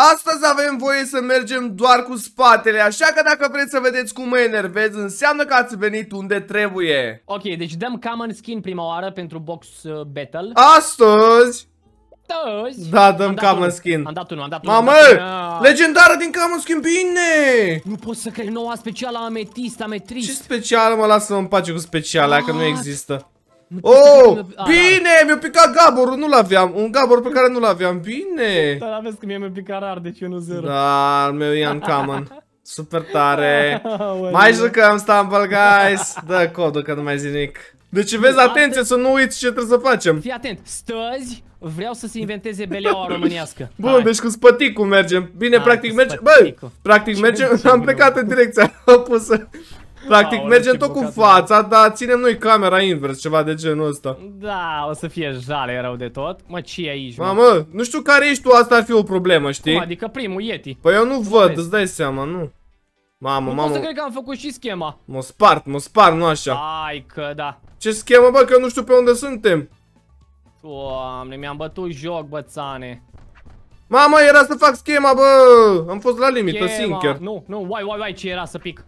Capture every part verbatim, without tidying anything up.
Astăzi avem voie să mergem doar cu spatele, așa că dacă vreți să vedeți cum mă enervez, înseamnă că ați venit unde trebuie. Ok, deci dăm common skin prima oară pentru box uh, battle. Astăzi Astăzi. Da, dăm common skin. Am dat unul, am dat unul. Mamă, legendară din common skin, bine! Nu pot să cred, noua specială ametist, ametrist. Ce special, mă, lasă-mă în pace cu speciala, că nu există. Oh, bine, mi-a picat gaborul, nu l-aveam, un gabor pe care nu l-aveam, bine. Da, vezi că mie mi-a picat rar, deci eu nu zero. Da, al meu e în common. Super tare. Mai jucăm Stumble Guys. Dă codul că nu mai zic nimic. Deci vezi, atenție să nu uiți ce trebuie să facem. Fii atent, stăzi, vreau să se inventeze beleaua românească. Bun, deci cu spăticul mergem. Bine, practic mergem, băi, practic mergem, am plecat în direcția opusă. Practic mergem tot cu fața, dar ținem noi camera invers, ceva de genul ăsta. Da, o să fie jale rău de tot. Mă, ce e aici, mă? Mamă, nu știu care ești tu, asta ar fi o problemă, știi? Cum, adică primul, Yeti. Păi eu nu văd, îți dai seama, nu. Mamă, nu mamă. pot să cred că am făcut și schema. Mă spart, mă spart, nu așa. Hai că da. Ce schemă, bă, că eu nu știu pe unde suntem. Doamne, mi-am bătut joc, bățane. Mamă, era să fac schema, bă. Am fost la limită, sincer. Nu, nu, uai, uai, uai, ce era să pic.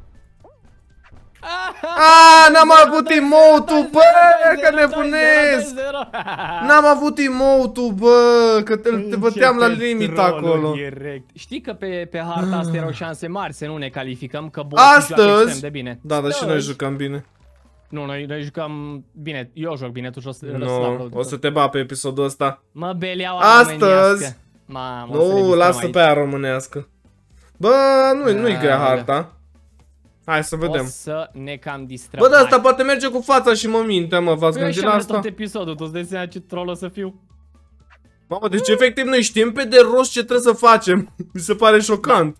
Aaa, n-am avut emote-ul, bă, că nebunesc. N-am avut emote-ul, bă, că te, te băteam la limită acolo. Știi că pe, pe harta asta erau șanse mari să nu ne calificăm, că bot astăzi, extrem de bine. Da, dar și noi jucăm bine. Nu, noi, noi jucăm bine, eu joc bine, tu joci no, o să te ba pe episodul ăsta. Mă, beleaua astăzi. Mamă, nu, lasă pe aia românească. Bă, nu-i nu grea harta. Hai să vedem. O să ne cam distrăm. Bă, da, asta poate merge cu fața și mă minte, mă, v-ați gândit la asta? tot episodul, tu-ți dai seama ce troll o să fiu. Mamă, deci efectiv noi știm pe de rost ce trebuie să facem. Mi se pare șocant.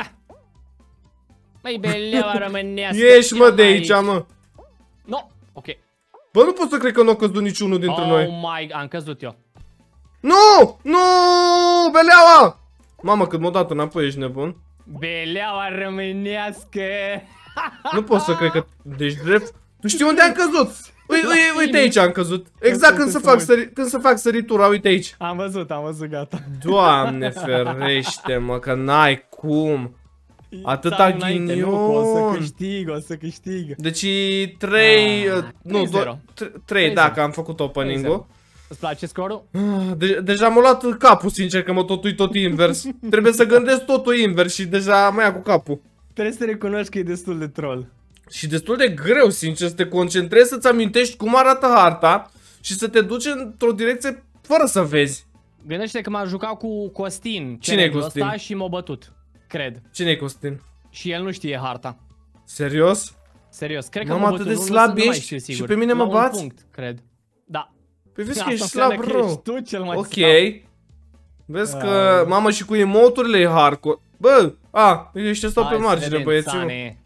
Măi, beleaua românească. Ieși, mă, de aici, mă. No, ok. Bă, nu pot să cred că nu a căzut niciunul dintre oh noi. Oh my, am căzut eu. Nu! Nu! Beleaua! Mamă, cât m-a dat înapoi, ești nebun. Beleaua românească. Nu pot să cred că... Deci drept... Tu știi unde am căzut? Uite, uite, uite aici am căzut. Exact când să fac, sări... când să fac săritura, uite aici. Am văzut, am văzut, gata. Doamne ferește, mă, că n-ai cum. Atâta ghinion. Nu, o să câștig, o să câștig. Deci trei... Ah, nu, trei, da, că am făcut opening-ul. Îți place scorul? De deja m-a luat capul, sincer, că mă tot uit tot invers. Trebuie să gândesc totul invers și deja mă ia cu capul. Trebuie să recunoști că e destul de troll. Și destul de greu, sincer, să te concentrezi, să-ți amintești cum arată harta și să te duci într-o direcție fără să vezi. Gândește că m-am jucat cu Costin. Cine e Costin? Și m-a bătut, cred. Cine e Costin? Și el nu știe harta. Serios? Serios, cred că m-am atât de slab ești și pe mine mă bați? Punct, cred. Da. Păi vezi că ești slab, bro. Tu cel mai ok. Vezi că, mamă, și cu emoturile e hardcore. Bă, a, ești stau pe margine, băieții.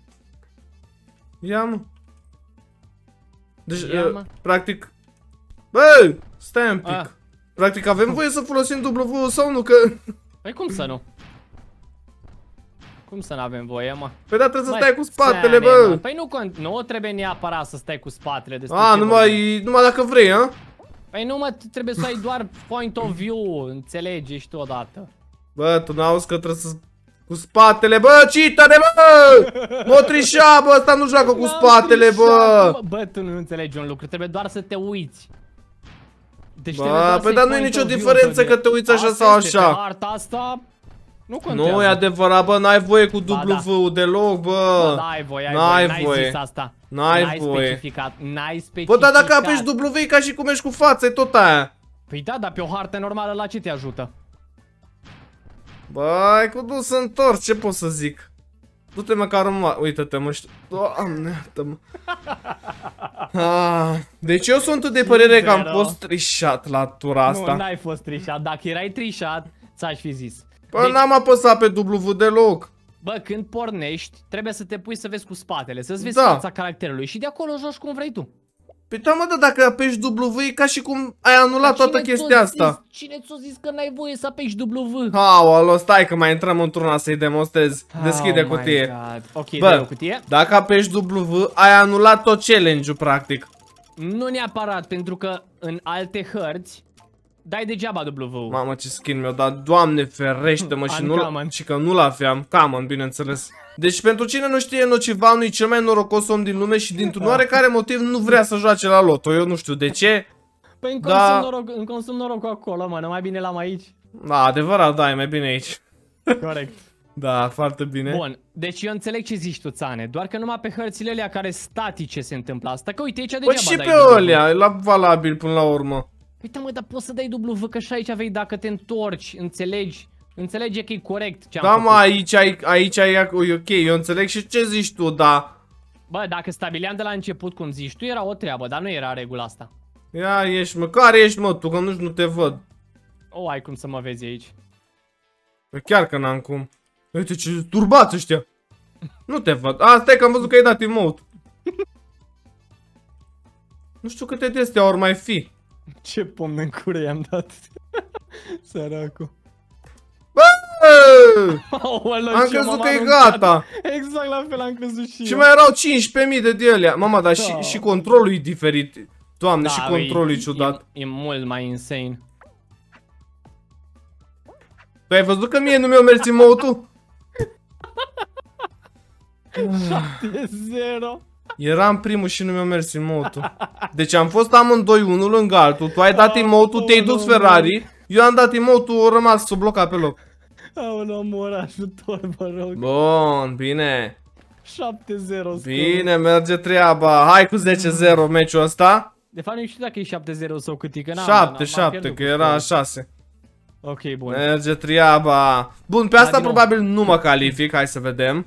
Ia, mă. Deci, uh, practic... Bă, stai un pic. A. Practic avem voie să folosim W sau nu, că... Păi cum să nu? Cum să nu avem voie, mă? Păi da, trebuie să stai cu spatele, bă. Mă. Păi nu, nu trebuie neapărat să stai cu spatele. A, numai, numai dacă vrei, a? Păi nu, mă, trebuie să ai doar point of view, înțelegi, ești odată. Bă, tu n-auzi că trebuie să... Cu spatele, bă, cheater-e, bă! M-o trișa, bă, ăsta nu joacă cu spatele, bă! Bă, tu nu înțelegi un lucru, trebuie doar să te uiți. Deci bă, păi dar nu e nicio diferență că te uiți așa sau așa. Arta asta nu contează. Nu e adevărat, bă, n-ai voie cu W-ul deloc, bă. N-ai voie, ai voie, n-ai zis asta. N-ai voie. specificat, n-ai specificat. Bă, dar dacă apeși W e ca și cum ești cu față, e tot aia. Păi da, dar pe o hartă normală la ce te ajută? Bă, ai cu dus întors, ce pot să zic? Du-te măcar în... Uită-te, mă, știu... Doamne, iartă-mă. Ah, deci eu sunt de părere că am fost trișat la tura asta. Nu, n-ai fost trișat. Dacă erai trișat, ți-aș fi zis. Bă, deci... n-am apăsat pe W deloc. Bă, când pornești, trebuie să te pui să vezi cu spatele, să-ți vezi da. fața caracterului și de acolo joci cum vrei tu. Păi da, mă, da, dacă apeși W e ca și cum ai anulat toată chestia asta. Cine ți-a zis că n-ai voie să apeși W? Aolo, stai că mai intrăm într-una să-i demonstrez. Deschide oh cutie. Ok, bă, cutie. Dacă apeși W, ai anulat tot challenge-ul, practic. Nu neapărat, pentru că în alte hărți, dai degeaba W. Mamă, ce skin mi-o dat, Doamne ferește-mă, și, nu, și că nu l-aveam. Common, bineînțeles. Deci pentru cine nu știe, Nocivanu e cel mai norocos om din lume și dintr-un oarecare motiv nu vrea să joace la loto. Eu nu știu de ce. Păi îmi consum, da. noroc, îmi consum norocul acolo, mă, mai bine l-am aici. Da, adevărat, da, e mai bine aici. Corect. Da, foarte bine. Bun, deci eu înțeleg ce zici tu, Țane, doar că numai pe hărțile alea care statice se întâmplă asta, că uite aici degeaba dai. Păi și pe alea, e la valabil până la urmă. Uite mă, dar poți să dai W, că și aici vei dacă te întorci, înțelegi, înțelege că e corect ce am Da, făcut. mă, aici ai, aici ai, e ok, eu înțeleg și ce zici tu, da. Bă, dacă stabileam de la început cum zici tu, era o treabă, dar nu era regula asta. Ia, ești, mă, care ești, mă, tu, că nu, nu te văd. O, ai cum să mă vezi aici. Păi chiar că n-am cum. Uite ce turbați ăștia. Nu te văd. A, stai că am văzut că ai dat emote. Nu știu câte de astea ori mai fi. Ce pomne în cură i-am dat. Săracu. Bă! Oh, am crezut că e gata. Exact la fel am crezut și Și eu. mai erau cincisprezece mii de de alea. Mama, dar și, și controlul e diferit. Doamne, Da, și controlul e ciudat. E, e mult mai insane. Tu ai văzut că mie nu mi-o mers emote-ul? șapte zero. Eram primul și nu mi-a mers emote-ul. Deci am fost amândoi unul lângă altul. Tu ai dat emote-ul, te-ai dus Ferrari. Eu am dat emote-ul, a rămas s-o blocat pe loc. Aoleu, mor, ajutor, vă rog. Bun, bine. șapte zero. Bine, merge treaba. Hai cu zece zero meciul ăsta. De fapt nu știu dacă e șapte zero sau cât e, că n-am. șapte șapte, că era șase. Ok, bun. Merge treaba. Bun, pe asta probabil nu mă calific, hai să vedem.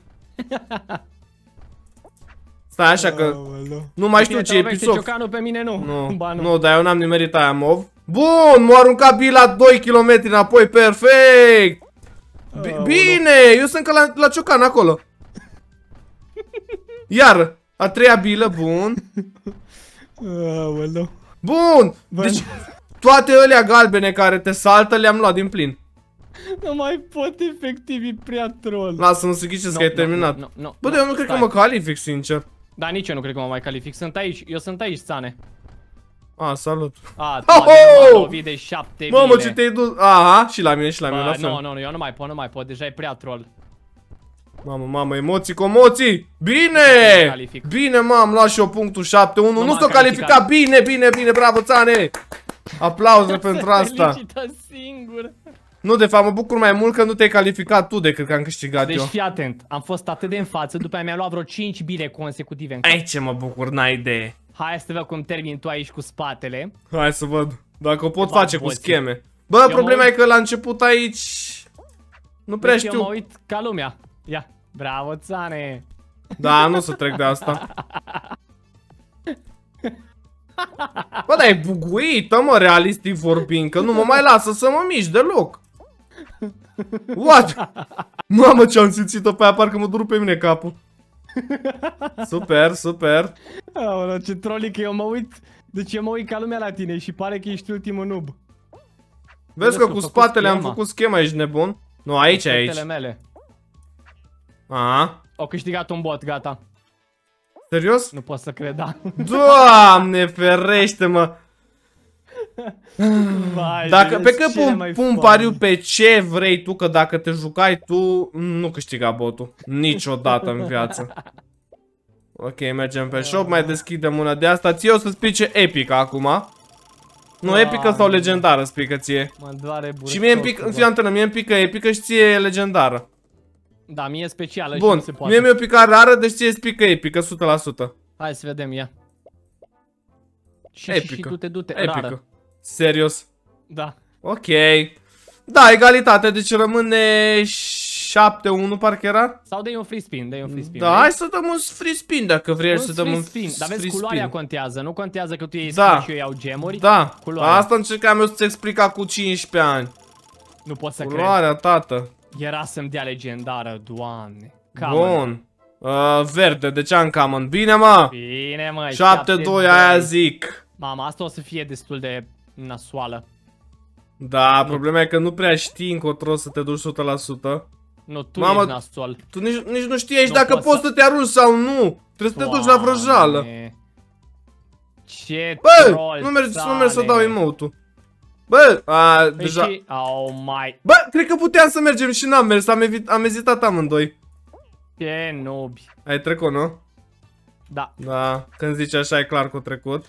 Stai așa că nu mai știu ce episod. Ciocanul pe mine nu. Nu, ba, nu. nu, dar eu n-am nimerit aia mov. Bun, m-a aruncat bila doi kilometri înapoi, perfect. Bine, eu sunt că la, la ciocan acolo. Iar, a treia bilă, bun. Bun, deci toate alea galbene care te saltă le-am luat din plin. Nu mai pot, efectiv, e prea troll. Lasă-mă să ghicesc că ai terminat. No, no, no, Bă, no, eu nu cred stai. că mă calific, sincer. Da, nici eu nu cred că mă mai calific. Sunt aici, eu sunt aici, Țane. A, salut. A, Oh, m-am lovit de șapte bile. Mamă, ce te-ai dus. Aha, și la mine, și la mine, la Bă, fel. nu, nu, nu, eu nu mai pot, nu mai pot, deja e prea troll. Mamă, mamă, emoții, comoții. Bine! Calific. Bine, mă, am luat și eu punctul șapte unu. Nu Nu m-am s-o calificat. calificat. Bine, bine, bine, bravo, Țane. Aplauze pentru asta. Felicită singur. Nu, de fapt, mă bucur mai mult că nu te-ai calificat tu decât că am câștigat Deci eu. fii atent, am fost atât de în față, după aia mi-am luat vreo cinci bile consecutive în cap. Ai ce mă bucur, n-ai idee. Hai să văd cum termin tu aici cu spatele. Hai să văd. Dacă o pot Ba, face cu boții. scheme. Bă, Eu problema mă e că la început aici nu prea Deci eu mă știu. uit ca lumea. Ia, bravo, Țane. Da, nu să trec de asta. Bă, dar e buguită, mă, realistic vorbind, că nu mă mai lasă să mă mișc deloc. What? Mamă, ce-am simțit-o pe aia, parcă mă dur pe mine capul. Super, super. Aoleu, ce trolic, eu mă uit. Deci eu mă uit ca lumea la tine și pare că ești ultimul noob. Vezi că cu spatele am făcut schema, ești nebun? Nu, aici, aici. Spatele mele. Aha. Au câștigat un bot, gata. Serios? Nu pot să cred, da. Doamne ferește-mă. Vai, Dacă, de pe că cele pun, mai pun funny. pariu pe ce vrei tu, că dacă te jucai tu, nu câștiga botul. Niciodată în viață. Ok, mergem pe shop, mai deschidem una de asta. Ție o să-ți pice epică acum. Nu, epică sau legendară spică ție. Mă doare Și mie îmi pică, fii antenă, mie îmi pică epică și ție legendară. Da, mie e specială și Bun, nu se poate. mie mi-o pică rară, deci ție îți pică epică, o sută la sută. Hai să vedem, ia. Și, Epică. și tu te du-te, Epică. rară. Serios. Da. Ok. Da, egalitate, deci rămâne șapte unu parcă era. Sau dai un free spin, dai un free spin. Da, vrei? hai să dăm un free spin dacă vrei Un să dăm free un spin. Dar vezi, free culoarea spin. contează, nu contează că tu iei Da. skin și eu iau gemuri. Da, Culoarea. asta încercam eu să-ți explica cu cincisprezece ani. Nu pot să cred. Culoarea, tată. Era să-mi dea legendară, doamne. Common. Bun. Uh, verde, de ce am common? Bine, mă! Bine, mă, șapte doi, aia zic. Mama, asta o să fie destul de nasoală. Da, problema e că nu prea știi încotro să te duci o sută la sută. Nu, tu Mamă, ești nasol. Tu nici, nici nu știi aici Nu dacă pot poți să- să te arunci sau nu. Trebuie să te duci la vrăjală. Doamne. Ce Bă, troll, nu mergi, nu Țane. mergi să dau emote-ul. Bă, a, deja... Și... Oh my... Bă, cred că puteam să mergem și n-am mers, am, evit... am ezitat amândoi. Ce nubi. Ai trecut, nu? Da. Da, când zici așa e clar că a trecut.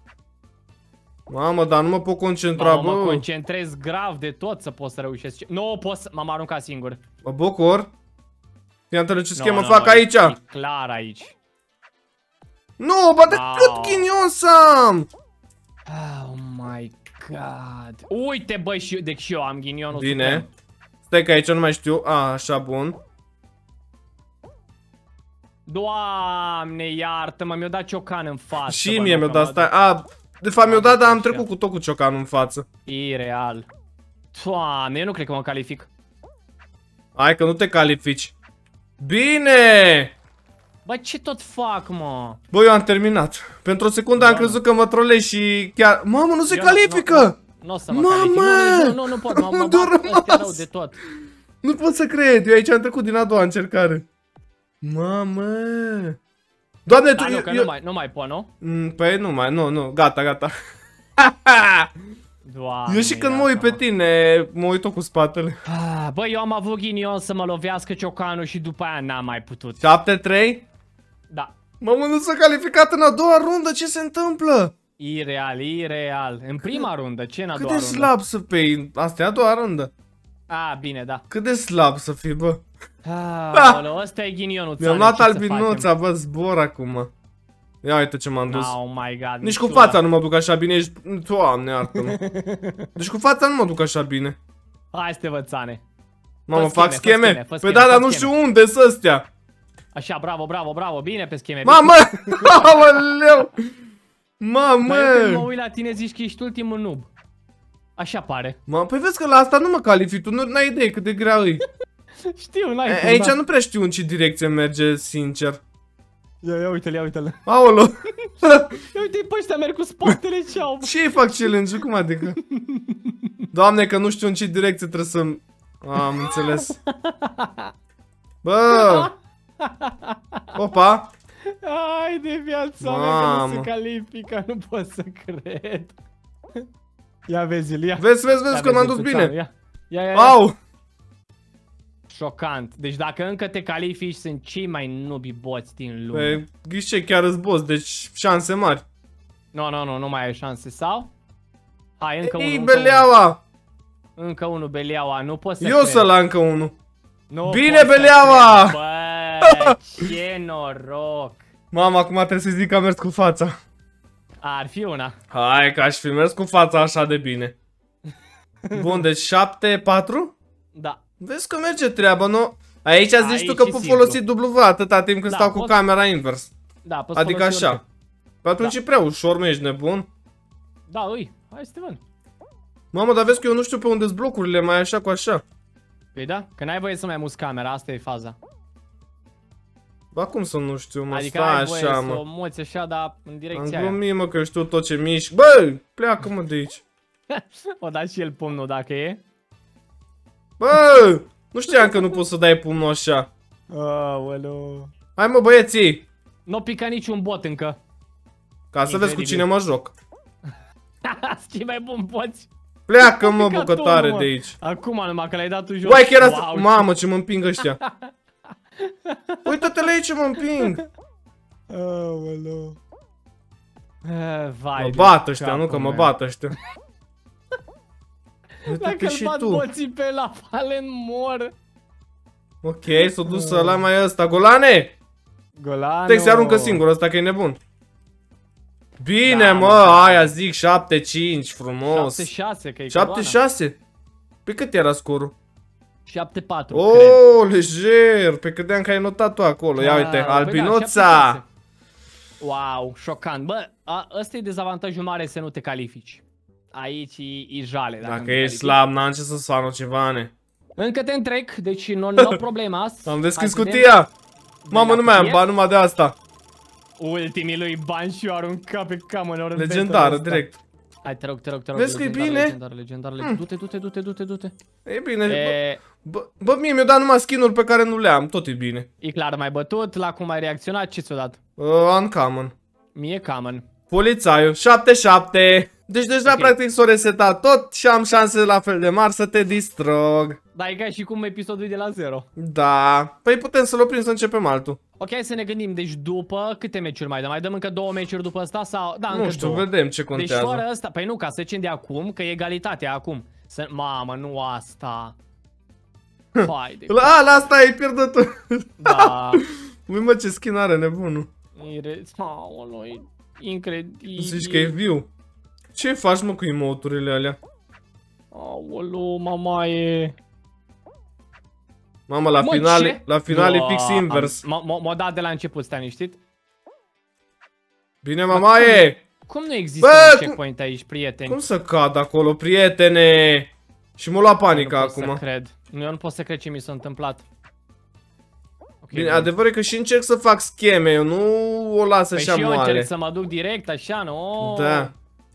Mamă, dar nu mă pot concentra, Mamă, bă. mă concentrez grav de tot să pot să reușesc. Nu pot să... M-am aruncat singur. Mă bucur. Fii atent ce schemă no, fac no, aici. E clar aici. Nu, bă, de Wow. cât ghinion să am? Oh my god. Uite, băi, și, deci și eu am ghinionul. Bine. Suprem. Stai că aici nu mai știu. A, așa, bun. Doamne, iartă-mă, mi-o dat ciocan în față. Și bă, mie nu mi-a că dat, mă stai. duc. A, de fapt mi-a dat, dar am Așa. trecut cu tot cu ciocanul în față. Ireal. Doamne, eu nu cred că mă calific. Hai că nu te califici. Bine! Bă, ce tot fac, mă? Bă, eu am terminat. Pentru o secundă am crezut că mă trolezi și chiar... Mamă, nu se Eu califică! Nu o să mă Mamă! calific. Nu, nu, nu, nu pot, mă, mă Unde-o bat ăstea rămas? rău de tot. Nu pot să cred, eu aici am trecut din a doua încercare. Mamă! Doamne, tu... Da, nu, eu, că eu... nu mai, nu mai pot, nu? Mm, Păi nu mai, nu, nu, gata, gata. Doamne, Eu și când mă uit pe tine, mă uit tot cu spatele. Ah, bă, eu am avut ghinion să mă lovească ciocanul și după aia n-am mai putut. șapte trei? Da. Mamă, nu s-a calificat în a doua rundă, ce se întâmplă? Ireal, ireal. În prima rundă, ce în a Cât doua de rundă? slab să fii, asta e a doua rundă. Ah, bine, da. Cât de slab să fii, bă. Ah, bă, ăsta e ghinionul. Mi-am luat albinuța, bă, zbor acum. Ia uite ce m-am dus. Oh my god. Nici cu fața nu mă duc așa bine, ești... Doamne, iartă-mă. Deci cu fața nu mă duc așa bine. Hai să te văd, Țane. Mamă, Fă fac scheme, fă scheme? scheme, fă Păi scheme, da, fă dar nu scheme. știu unde sunt ăstea. Așa, bravo, bravo, bravo. Bine pe scheme. Mamă! Aoleu! Mamă! Dar eu când mă uit la tine zici că ești ultimul noob. Așa pare. Mă, păi vezi că la asta nu mă calific, tu nu ai idee cât de grea e. Știu, n-ai A- cum, Aici da. nu prea știu în ce direcție merge, sincer. Ia, ia uite-l, ia uite-l. Aolo! Ia uite, pe ăștia merg cu spatele ce au. Ce fac challenge-ul? Cum adică? Doamne, că nu știu în ce direcție trebuie să... Am înțeles. Bă! Opa! Hai de viața mea că nu se califică, nu pot să cred. Ia vezi-l, ia. Vezi, vezi, vezi Ia că m-am vezi-l dus pe bine. țară, Ia, ia, ia. ia. Au! Șocant. Deci dacă încă te califici, sunt cei mai nubi boți din lume. Păi, ghișe chiar îți boss, deci șanse mari. Nu, nu, nu, nu mai ai șanse, sau? Hai, încă unul, Ei, încă unul. Beleaua! Încă unul, Beleaua, nu pot să Eu cred. să la încă unul. Nu Bine, pot să Beleaua! cred. Bă, ce noroc. Mama, acum trebuie să zic că am mers cu fața. Ar fi una. Hai că aș fi mers cu fața așa de bine. Bun, deci șapte patru? Da. Vezi că merge treaba, nu? Aici zici Aici tu că e pot simplu. folosi W atâta timp când Da, stau cu pot- camera invers. Da, poți Adică folosi așa. orice. Pe atunci Da. e prea ușor, mă, ești nebun. Da, ui, hai să te văd. Mamă, dar vezi că eu nu știu pe unde-s blocurile, mai așa cu așa. Păi da, că n-ai voie să mai muți camera, asta e faza. Ba cum să nu știu, mă, Adică stai ai voie așa, să mă. o muți așa, dar în Am direcția aia. glumit, mă, că știu tot ce mișc. Bă, pleacă, mă, de aici. O da și el pumnul dacă e. Bă, nu știam că nu poți să dai pumnul așa. Aoleu. Hai, mă, băieții, Nu pica niciun bot încă. ca să vezi cu Incredibil. cine mă joc. Ce mai bun poți. Pleacă, mă, picat bucătare unul, mă. de aici. Acum numai că l-ai dat tu jos. Uai, chiar asta... Wow, Mamă, ce mă împing ăștia. Uită-te la aici, mă împing. Aoleu. Eh, Vai Mă de bat ăștia, capul nu că mă meu. bat ăștia. Dacă Uite-te îl și bat tu. boții pe la Falen mor. Ok, s-a dus ăla mai ăsta. Golane! Golano. Stai se aruncă singur ăsta că e nebun. Bine, Da, mă, mă, da. aia zic șapte cinci, frumos. șapte șase, că e șapte șase? Pe cât era scorul? șapte patru, cred. Oh, lejer! Pe credeam că ai notat tu acolo. Ia Ah, uite, păi da, albinuța! șapte șase. Wow, șocant. Bă, a, ăsta e dezavantajul mare să nu te califici. Aici e, e jale. Dacă, nu Dacă te ești califici. slab, n-am ce să-ți fac ceva, ne. Încă te întrec, deci nu no problema. Am deschis Hai să cutia! Mamă, la nu mai am cutie? bani numai de asta. Ultimii lui bani și o arunca pe camera. Legendară, direct. Hai, te rog, te rog, te rog. Vezi că e legendară, bine? Legendară, legendară, legendară. Du-te, du-te, du-te, du-te, du-te. E bine, bă, E, bă, bă, mie mi-au dat numai skin-uri pe care nu le am, tot e bine. e clar, mai bătut, la cum ai reacționat, ce ți-o dat? Uh, uncommon. Mie common. Polițaiul, șapte șapte. Deci deja okay. practic s-o resetat tot și am șanse la fel de mari să te distrug. Da, e ca și cum episodul de la zero. Da. Păi putem să-l oprim să începem altul. Ok, să ne gândim. Deci după câte meciuri mai dăm? Mai dăm încă două meciuri după asta sau... Da, nu încă știu, două. vedem ce contează. Deci fără asta... Păi nu, ca să zicem de acum, că e egalitatea acum. Să... Mamă, nu asta. Fai de... A, la asta ai pierdut. Da. Ui mă, ce skin are nebunul. Ire... Aolo, e incredibil. Zici că e viu. Ce faci mă cu emoturile alea? Aolo, mama e... Mamă, la mă, finale, ce? la finale no, pix invers. M-a dat de la început, stai niștit. Bine, mama e! Cum nu există Bă, un checkpoint cum, aici, prieteni? Cum să cad acolo, prietene? Și m-a luat panica acum. Nu pot să cred. Eu nu pot să cred ce mi s-a întâmplat. Okay, bine, adevărul e că și încerc să fac scheme, eu nu o las păi așa și eu moale. încerc să mă duc direct, așa, nu? Da.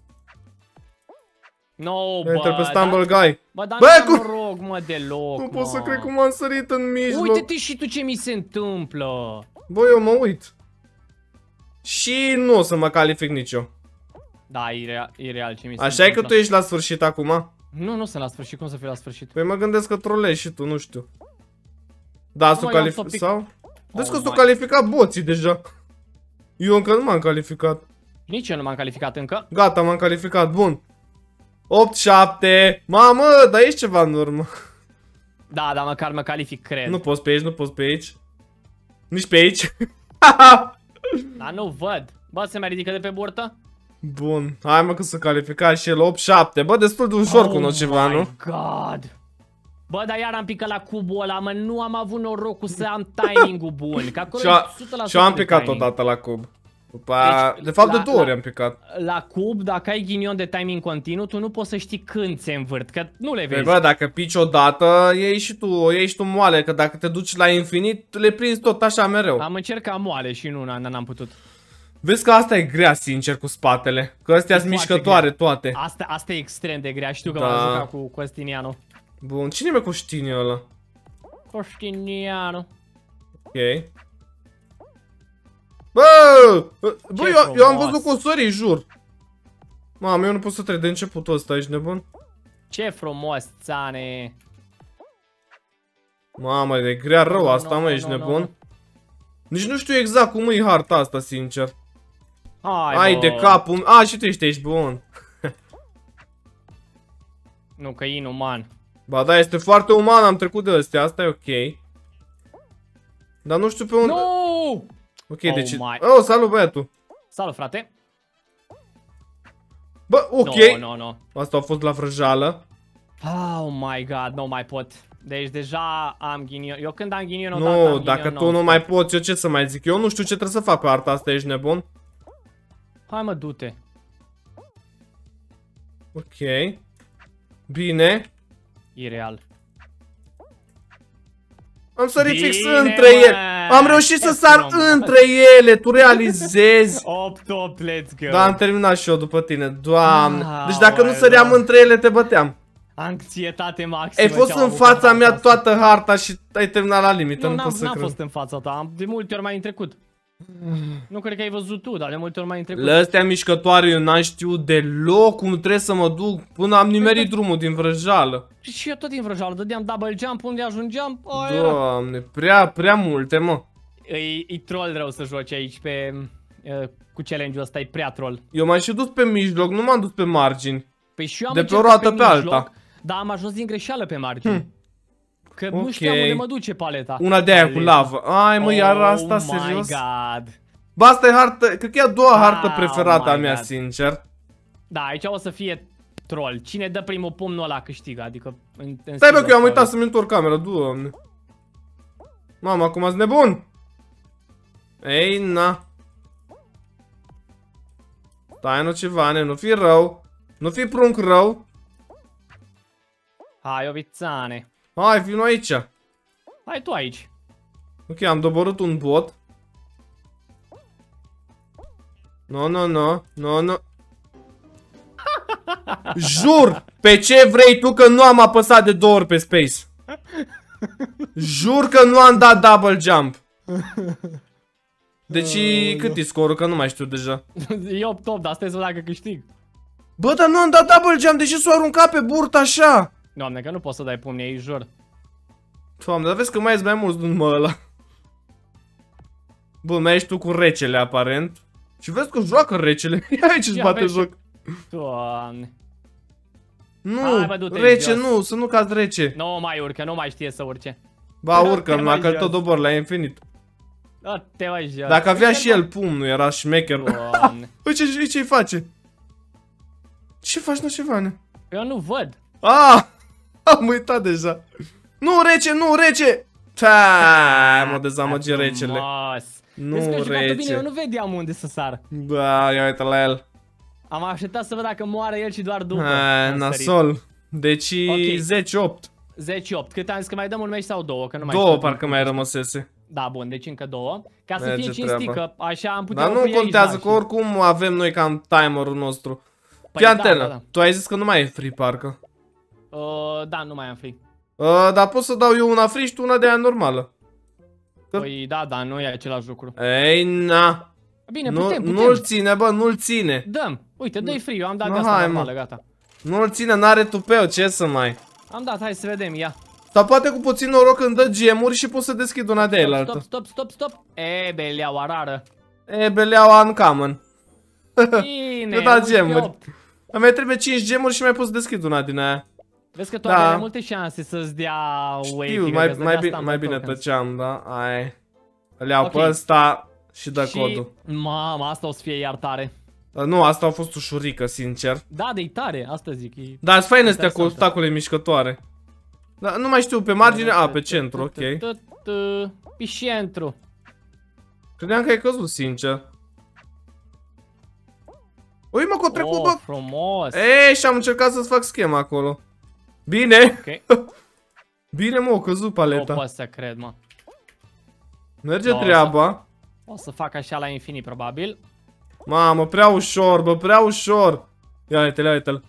No, bă, intră pe Stumble da? Guy. Bă, dar bă, nu cum... rog, mă, deloc, Nu mă. pot să cred cum am sărit în mijloc. Uite-te și tu ce mi se întâmplă. Bă, eu mă uit. Și nu o să mă calific nici eu. Da, e real, e real ce mi se așa întâmplă. Așa e că tu ești la sfârșit acum? Nu, nu sunt la sfârșit, cum să fiu la sfârșit? Păi mă gândesc că trolezi și tu, nu știu. Da, s-o calificat sau? Vezi că oh, s-o calificat boții deja. Eu încă nu m-am calificat. Nici eu nu m-am calificat încă. Gata, m-am calificat, bun. opt șapte. Mamă, dar ești ceva în urmă. Da, dar măcar mă calific, cred. Nu poți pe aici, nu poți pe aici. Nici pe aici. Dar nu văd. Bă, se mai ridică de pe burtă? Bun, hai mă că s-a calificat și el opt șapte. Bă, destul de ușor oh cu noceva, nu? Oh my god. Bă, dar iar am picat la cubul ăla, mă, nu am avut norocul să am timing-ul bun. Că acolo e o sută la sută și eu am picat odată la cub. După deci, de fapt la, de două ori am picat. La cub, dacă ai ghinion de timing continuu, tu nu poți să știi când se învârt, că nu le vezi. Păi bă, dacă pici odată, iei și tu, o iei și tu moale, că dacă te duci la infinit, le prinzi tot așa mereu. Am încercat moale și nu n-am putut. Vezi că asta e grea, sincer, cu spatele. Că astea sunt mișcătoare toate. Asta, asta e extrem de grea, știu că da. m-am jucat cu Costinianu. Bun, cine e Costinianu ăla? Costinianu. Ok. Bă! Bă, eu, eu am văzut cu o sării, jur. Mamă, eu nu pot să trec de începutul ăsta, ești nebun? Ce frumos, țane. Mamă, e grea rău asta, mă, ești nebun? Nici nu știu exact cum e harta asta, sincer. Hai, ai de capul. A, și tu ești aici, bun. Nu, că e inuman. Ba da, este foarte uman, am trecut de astea, asta e ok. Dar nu știu pe unde... No! Ok, oh deci... My... Oh, salut, băiatul. Salut, frate. Bă, ok. No, no, no. Asta a fost la vrăjală. Oh my god, nu mai pot. Deci deja am ghinion. Eu când am ghinion odată am Nu, dacă tu nu mai poți, eu ce să mai zic? Eu nu știu ce trebuie să fac pe arta asta, ești nebun? Hai mă, du-te. Ok. Bine. E real. Am sărit fix între ele. Am reușit să sar între ele, tu realizezi? opt opt, let's go. Da, am terminat și eu după tine, doamne. Deci dacă nu săream între ele, te băteam. Anxietate maximă. Ai fost în fața mea toată harta și ai terminat la limită, nu pot să cred. Nu, n-am fost în fața ta, de multe ori m-ai întrecut. Nu cred că ai văzut tu, dar de multe ori m-ai întrecut. La astea mișcătoare eu n-am știut deloc cum trebuie să mă duc până am nimerit drumul din vrăjală. Și eu tot din vrăjală, dădeam double jump, unde ajungeam, aia era. Doamne, prea, prea multe, mă. E, e troll rău să joci aici pe, uh, cu challenge-ul ăsta, e prea troll. Eu m-am și dus pe mijloc, nu m-am dus pe margini. Păi și eu am de pe o roată pe, pe alta. Dar am ajuns din greșeală pe margini. Hmm. Că okay. nu știam unde mă duce paleta. Una de aia cu lavă. Ai mă, oh iar asta serios? My God. Bă, asta e hartă, cred că e a doua hartă oh preferată a mea, God. Sincer. Da, aici o să fie troll. Cine dă primul pumnul ăla câștigă, adică în, în stai bă că eu am uitat să-mi întorc camera, doamne. Mama, acum ați nebun? Ei, na. Stai, nu ceva, nu fi rău. Nu fi prunc rău. Hai, ovițane. Hai, vino aici. Hai tu aici. Ok, am doborât un bot. No, no, no, no, no. Jur, pe ce vrei tu că nu am apăsat de două ori pe space? Jur că nu am dat double jump. Deci Uh, cât eu- e scorul? Că nu mai știu deja. E opt opt, dar stai să văd dacă câștig. Bă, dar nu am dat double jump, de ce s-o aruncat pe burtă așa? Doamne, că nu poți să dai pumni aici, jur. Doamne, dar vezi că mai ești mai mulți, nu numai ăla. Bă, mai ești tu cu recele, aparent. Și vezi că joacă recele. Ia aici îți Ia, bate vezi. joc. Doamne. Nu, Hai, bă, du-te rece, jos. nu, să nu cazi rece. Nu mai urcă, nu mai știe să urce. Ba, Te urcă, mai numai că jos. tot dobor la infinit. Da, te mai jos. Dacă avea Uite, și el pumn, nu era șmecher. Doamne. Uite ce ce-i face. Ce faci, nu, Șivane? Eu nu văd. Ah, am uitat deja. Nu, rece, nu, rece. Ta, mă dezamăgi recele. Frumos. Nu, Vezi că jucat bine, rece. eu nu vedeam unde să sar. Ba, ia uite la el. Am așteptat să văd dacă moare el și doar după. Hai, am sărit. nasol. Deci Ok. zece opt. zece opt. Cât am zis că mai dăm un meci sau două? Că nu mai Două știu parcă cum- mai rămăsese. Da, bun, deci încă două. Ca să Merge fie cinstit, treaba. că așa am putea Dar nu opri aici, contează, da, că și- oricum avem noi cam timerul nostru. Păi Fii da, antenă, da, da. tu ai zis că nu mai e free parcă. Uh, da, nu mai am free. Uh, dar pot să dau eu una free și tu una de aia normală. Că- Păi da, da, nu e același lucru. Ei, na. Bine, Nu, putem, putem. nu-l ține, bă, nu-l ține. Dăm. Uite, dă-i free, eu am dat Nu, de asta hai, normală, mă. gata. Nu-l ține, n-are tupeu, ce să mai. Am dat, hai să vedem, ia. Sau poate cu puțin noroc când dă gemuri și poți să deschid una de ele Stop, altă. stop, stop, stop. E, beleaua rară. E, beleaua uncommon. Bine, Că da gemuri. unsprezece opt. Îmi mai trebuie cinci gemuri și mai poți să deschid una din aia. Vezi că tu Da. aveai mai multe șanse să-ți dea wave. Știu, mai, mai, bine, mai bine tăceam, da? Ai. Îl iau Ok. pe ăsta și dă Și, codul. mamă, asta o să fie iar tare. Dar nu, asta a fost ușurică, sincer. Da, de-i tare, asta zic. E... Dar sunt faine astea cu Interesantă. obstacole mișcătoare. Dar nu mai știu, pe margine, a, pe centru, ok. Pe centru. Credeam că ai căzut, sincer. Ui, mă, că o trecut, Oh, bă. frumos. Ei, și am încercat să-ți fac schema acolo. Bine. Ok. Bine, mă, o căzut Nu paleta. pot să cred, mă. Merge Da, o să- treaba. O să fac așa la infinit, probabil. Mamă, prea ușor, bă, prea ușor. Ia uite-l, ia uite-l.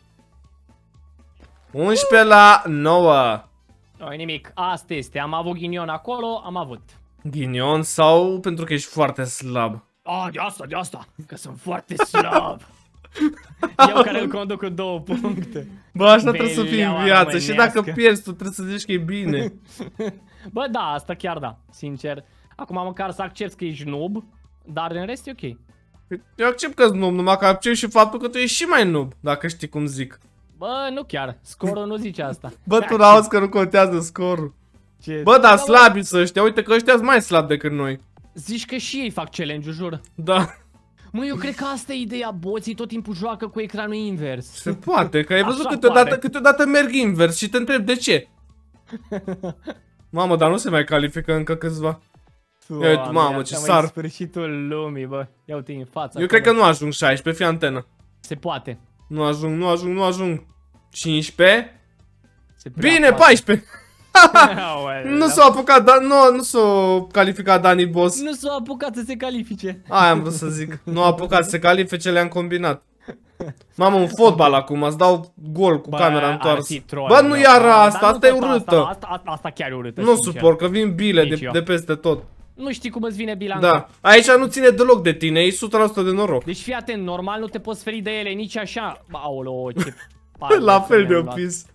unsprezece la nouă. Nu nimic, asta este. Am avut ghinion acolo, am avut. Ghinion sau pentru că ești foarte slab? Ah, de asta, de asta. Că sunt foarte slab. Eu care îl conduc cu două puncte. Bă, așa trebuie să fii în Beleaua viață și dacă românească. pierzi, tu trebuie să zici că e bine. Bă, da, asta chiar da, sincer. Acum măcar să accepti că ești noob, dar în rest e ok. Eu accept că-s noob, numai că accept și faptul că tu ești și mai noob, dacă știi cum zic. Bă, nu chiar, scorul nu zice asta. Bă, tu n-auzi că nu contează scorul. Ce... Bă, dar slabi să ăștia, uite că ăștia sunt mai slabi decât noi. Zici că și ei fac challenge-ul, jur. Da, Mă, eu cred că asta e ideea, boții tot timpul joacă cu ecranul invers. se poate, că ai văzut Așa câteodată, pare. câteodată merg invers și te întreb de ce. Mamă, dar nu se mai califică încă câțiva. Doamne, uite, mamă, ce asta sar. mai sfârșitul lumii, bă. Ia uite în fața. Eu cred că nu ajung șaisprezece, fii antenă. Se poate. Nu ajung, nu ajung, nu ajung. cincisprezece? Se prea Bine, poate. paisprezece. Aoleu. Nu s-a apucat, da, nu, nu s-a calificat Dani Boss. Nu s-a apucat să se califice. Aia am vrut să zic. Nu a apucat să se califice, le-am combinat. Mamă, un fotbal acum, îți dau gol cu Bă, camera ar întoarsă. fi troll, Bă, nu bă. iară Dar asta, nu asta e tot urâtă. Asta, asta, asta, asta chiar e urâtă, Nu sincer. suport, că vin bile Nici de, eu. de peste tot. Nu știi cum îți vine bilanțul. Da, aici nu ține deloc de tine, e o sută la sută de noroc. Deci fii atent, normal nu te poți feri de ele nici așa. Bă, aoleo, ce... La fel de opis.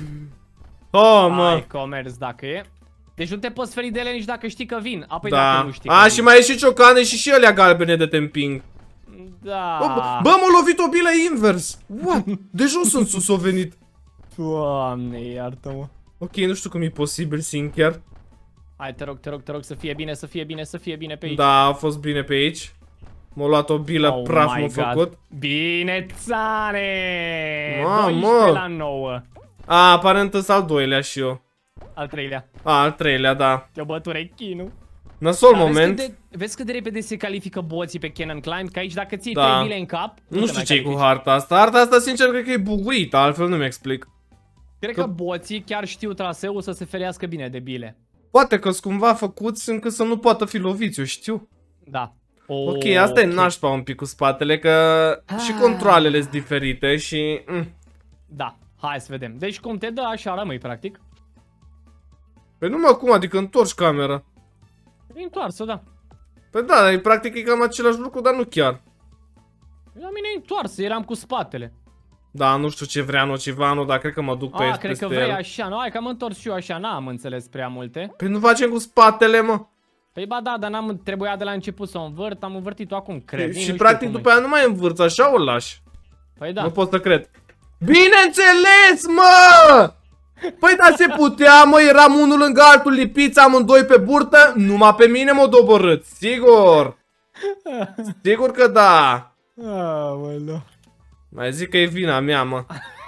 Oh, mă. Hai, comerț dacă e. Deci nu te poți feri de ele nici dacă știi că vin. Apoi Da. dacă nu știi că A, vin. și mai e și ciocane și și alea galbene de te împing. Da. Bă, bă, bă, m-a lovit o bilă invers. What? De jos în sus a venit. Doamne, iartă-mă. Ok, nu știu cum e posibil, sincer. Hai, te rog, te rog, te rog să fie bine, să fie bine, să fie bine pe aici. Da, a fost bine pe aici. M-a luat o bilă, Oh praf my m-a God. făcut. Bine, țane! Mamă. doisprezece la nouă. A, aparent ăsta al doilea și eu. Al treilea. A, al treilea, da. Te-o bătut rechinul. Nasol Dar moment. Vezi cât, de, vezi cât de repede se califică boții pe Cannon Climb? Că aici dacă ții Da. trei bile în cap, Nu te știu mai ce-i cu califici. harta asta. Harta asta, sincer, cred că e buguită, altfel nu-mi explic. Cred că boții chiar știu traseul să se ferească bine de bile. Poate că-s cumva făcuți încât să nu poată fi loviți, eu știu. Da. Ok, asta e nașpa un pic cu spatele, că și Ah. controalele sunt diferite și... Mm. Da, hai să vedem. Deci cum te dă, așa rămâi, practic. Păi nu mă, cum, adică întorci camera. E întoarsă, da. Păi da, e practic e cam același lucru, dar nu chiar. La mine e întors, eram cu spatele. Da, nu știu ce vrea Nocivanu, dar cred că mă duc pe Ah, cred că vrei el. așa, nu? Hai că am întors și eu așa, n-am înțeles prea multe. Păi nu facem cu spatele, mă. Păi ba da, dar n-am trebuia de la început să o învârt, am învârtit-o acum, cred. Și practic după aia nu mai învârți, așa o lași. Păi da. Nu pot să cred. Bineînțeles, mă! Păi da, se putea, mă, eram unul lângă altul lipiți amândoi pe burtă, numai pe mine m-o doborât, sigur. Sigur că da. Aoleu. Mai zic că e vina mea, mă.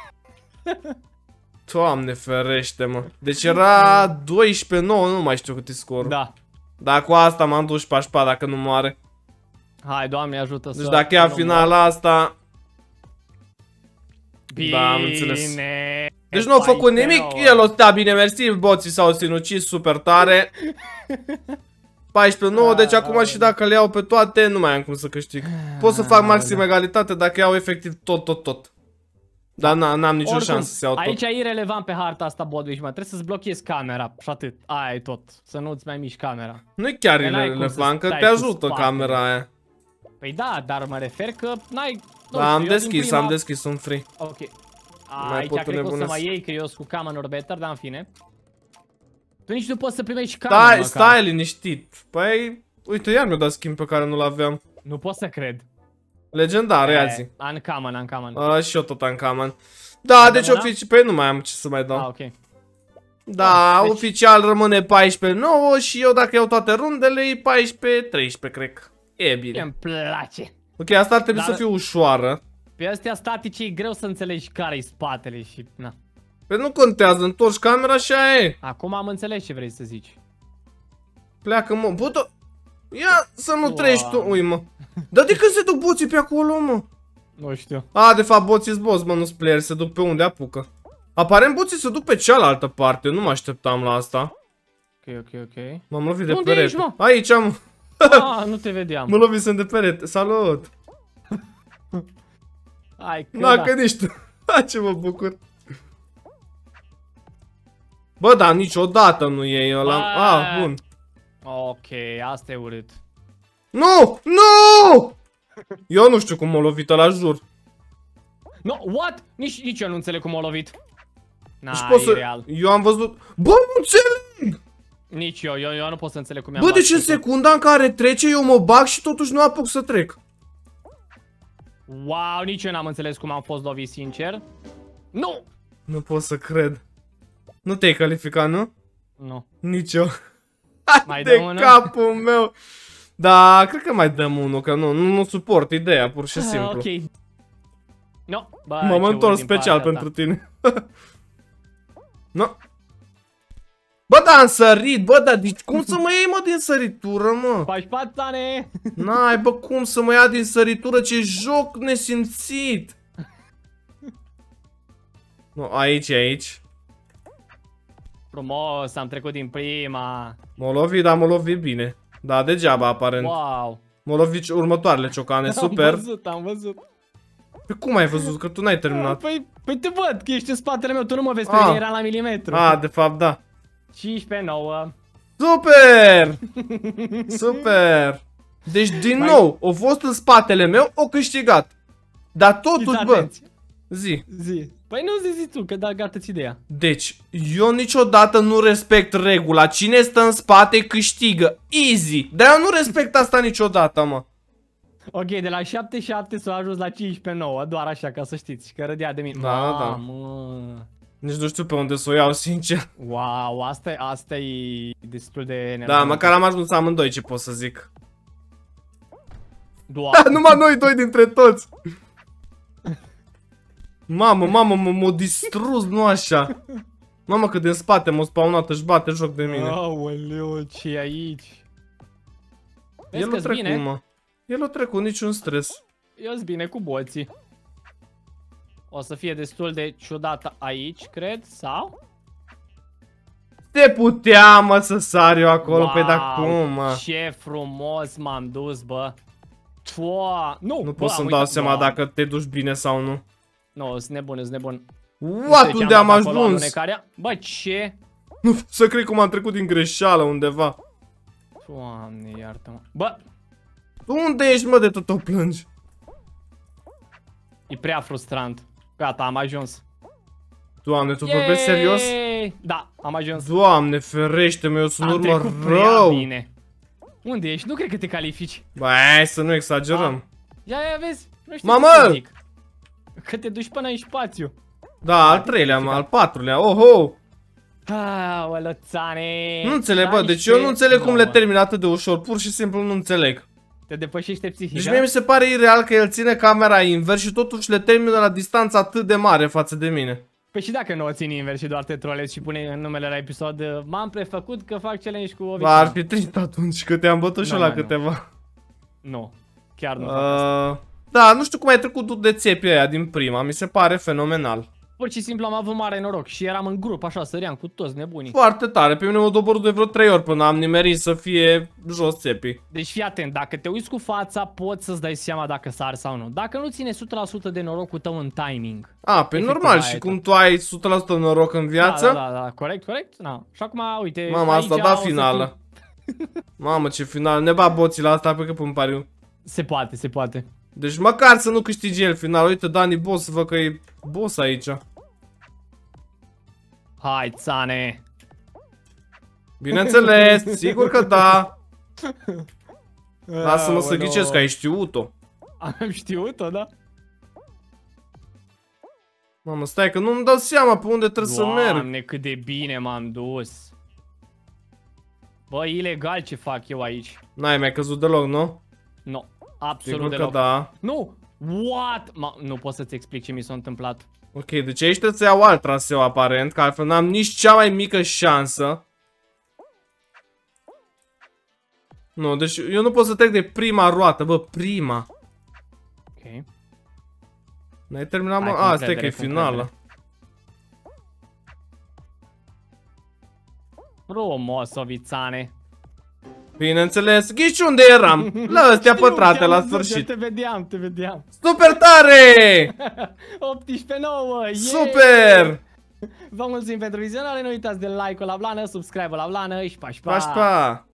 Doamne ferește, mă. Deci era doisprezece nouă, nu mai știu cât e scorul. Da. Dar cu asta m-am dus pe așpa dacă nu moare. Hai, Doamne ajută să... Deci dacă ia finala asta... Bine. Da, am înțeles. Deci nu a făcut nimic, el o stea bine, mersi, boții s-au sinucis super tare. paisprezece nouă, deci acum și dacă le iau pe toate, nu mai am cum să câștig. Pot să fac maxim egalitate dacă iau efectiv tot, tot, tot. Dar n-am nicio Oricum, șansă să iau tot. Aici e irelevant pe harta asta, Bodwich, mă. Trebuie să-ți blochezi camera și atât. Aia e tot. Să nu-ți mai miști camera. Nu e chiar Că n-ai cum să irelevant, că stai te cu ajută spatele. camera aia. Păi da, dar mă refer că n-ai... nu Da, am știu, eu din deschis, prima- am deschis un free. Ok. Mai Aici pot cred că o să nebunesc. mai iei, că eu sunt cu Common or Better, dar în fine. Tu nici nu poți să primești Common, Stai, măcar. stai liniștit. Păi, uite, iar mi-a dat schimb pe care nu-l aveam. Nu pot să cred. Legendar, ia zi. Uncommon, Uncommon. Uh, și eu tot am cam. Da, deci mâna? oficial, păi nu mai am ce să mai dau. Ah, ok. Da, deci- oficial rămâne paisprezece nouă și eu dacă iau toate rundele e paisprezece treisprezece, cred. E bine. Îmi place. Ok, asta ar trebui Dar- să fie ușoară. Pe astea statice e greu să înțelegi care-i spatele și... Na. Păi nu contează, întorci camera și aia e. Acum am înțeles ce vrei să zici. Pleacă, mă. Bă, ia să nu Wow. treci tu, ui, mă. Dar de când se duc boții pe acolo, mă? Nu știu. A, de fapt, boții-s boss, mă, nu-s player, se duc pe unde apucă. Aparent boții se duc pe cealaltă parte, eu nu mă așteptam la asta. Ok, ok, ok. M-am lovit de Unde perete. ești, mă? Aici am. Ah, nu te vedeam. Mă lovisem de perete. Salut! Hai, că Da, da. că nici tu. Ha, ce mă bucur. Bă, da, niciodată nu e ăla. Bă. Ah, bun. Ok, asta e urât. Nu! Nu! Eu nu știu cum m-a lovit ăla, jur. No, what? Nici, nici eu nu înțeleg cum a lovit. Na, Deci pot e să... real. Eu am văzut... Bă, nu înțeleg! Nici eu, eu, eu nu pot să înțeleg cum i-am Bă, dat deci în șutul. secunda în care trece eu mă bag și totuși nu apuc să trec. Wow, nici eu n-am înțeles cum am fost lovit, sincer. Nu! Nu pot să cred. Nu te-ai calificat, nu? Nu. Nici eu. Mai De dăm unul? capul meu. Da, cred că mai dăm unul, că nu, nu, nu suport ideea, pur și simplu. Ah, ok. No, bă, M-am ce întors urât din special partea pentru tine. No. Bă, da, am sărit, bă, dar deci cum să mă iei, mă, din săritură, mă? ta. Faci patane! N-ai, bă, cum să mă ia din săritură, ce joc nesimțit. No, aici, aici. Frumos, am trecut din prima. M-a lovit, dar m-a lovit bine. Da, degeaba, aparent. Wow. M-a lovit următoarele ciocane, super. Am văzut, am văzut. Pe cum ai văzut, că tu n-ai terminat? Păi, păi te văd că ești în spatele meu, tu nu mă vezi pe Ah. mine, era la milimetru. Ah, de fapt, da. cincisprezece nouă. Super! Super! Deci, din Mai- nou, o fost în spatele meu, o câștigat. Dar totuși, Fiți bă, atenți. zi. Zi. Păi nu zi, zi tu, că da, gata-ți ideea. Deci, eu niciodată nu respect regula. Cine stă în spate câștigă. Easy. Dar eu nu respect asta niciodată, mă. Ok, de la șapte șapte s-a ajuns la cincisprezece nouă, doar așa ca să știți, că râdea de mine. Da, da, da. Mamă. Nici nu știu pe unde să o iau, sincer. Wow, asta, asta e destul de Da, enervant. măcar am ajuns amândoi, ce pot să zic. Doar. Numai noi doi dintre toți. Mamă, mamă, m-a distrus, nu așa. Mamă, că din spate m-a spawnat, își bate joc de mine. Aoleu, ce e aici? Vezi El o că-s trecut, bine? mă. El o trecut, niciun stres. Eu-s bine cu boții. O să fie destul de ciudată aici, cred, sau? Te putea, mă, să sar eu acolo, wow, pe da cum, mă. Ce frumos m-am dus, bă. Toa. Nu, Nu bă, pot am să-mi dau uitat- seama Bă. dacă te duci bine sau nu. Nu, sunt nebun, sunt nebun. What, Uite ce unde am dat acolo, ajuns? alunecarea. Bă, ce? Nu, să cred cum am trecut din greșeală undeva. Doamne, iartă-mă. Bă, Unde ești, mă, de tot o plângi? E prea frustrant. Gata, am ajuns. Doamne, tu vorbești serios? Da, am ajuns. Doamne, ferește-mă, eu sunt Am urmă trecut prea rău. bine. Unde ești? Nu cred că te califici. Bă, hai să nu exagerăm. Ia, ia, vezi? Nu știu Mamă! ce să zic. Că te duci până în spațiu. Da, al treilea, mă, al patrulea, oho! Aoleu, țane. Nu înțeleg, bă, deci eu nu înțeleg cum le termin atât de ușor, pur și simplu nu înțeleg. Te depășește psihic. Deci mie mi se pare ireal că el ține camera invers și totuși le termină la distanță atât de mare față de mine. Păi și dacă nu o țin invers și doar te trolezi și pune în numele la episod m-am prefăcut că fac challenge cu Ovidiu. Ba, ar fi trist atunci că te-am bătut și Nu, eu la nu, nu. câteva. Nu, chiar nu fac asta. Uh, da, nu știu cum ai trecut tu de țepii aia din prima, mi se pare fenomenal. Pur și simplu am avut mare noroc și eram în grup, așa, săream cu toți nebunii. Foarte tare, pe mine m-a doborât de vreo trei ori până am nimerit să fie jos țepii. Deci fii atent, dacă te uiți cu fața, poți să-ți dai seama dacă sari sau nu. Dacă nu ține o sută la sută de norocul tău în timing. A, pe Efectiv, normal, aia și e cum tot. tu ai o sută la sută noroc în viață. Da, da, da, da, corect, corect. Da. Și acum, uite, Mama, asta aici da o să finală. Mamă, ce final, ne bat boții la asta pe cât îmi pariu. Se poate, se poate. Deci măcar să nu câștige el final. Uite, Dani boss, să văd că e boss aici. Hai, țane. Bineînțeles, sigur că da. Lasă-mă să ghicesc că ai știut-o. Am știut-o, da? Mamă, stai că nu-mi dau seama pe unde trebuie să merg. Doamne, cât de bine m-am dus. Bă, ilegal ce fac eu aici. N-ai mai căzut deloc, nu? Nu, absolut Sigur că deloc. da. Nu, what? Ma, nu pot să-ți explic ce mi s-a întâmplat. Ok, deci aici trebuie să iau alt traseu aparent, că altfel n-am nici cea mai mică șansă. Nu, deci eu nu pot să trec de prima roată, bă, prima. Ok. N-ai terminat, mă? Hai, cu A, stai că e încredere, cu finală. Frumos, Ovițane. Bineînțeles, ghici unde eram? La astea Știu, pătrate te-am la văzut, sfârșit. Te vedeam, te vedeam. Super tare! optsprezece nouă, yeah! Super! Vă mulțumim pentru vizionare, nu uitați de like-ul la blană, subscribe-ul la blană și pa, și pa! Pa, și pa!